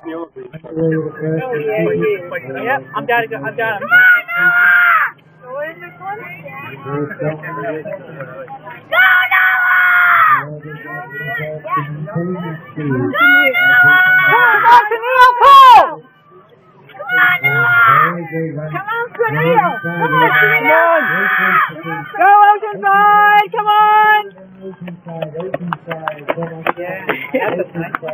Yep, I'm got to go. I've got him. What is this one? Come on, Sunil! Come on, Sunil! Go, Oceanside! Come on! Oceanside, Oceanside, come on. Yeah, that's a nice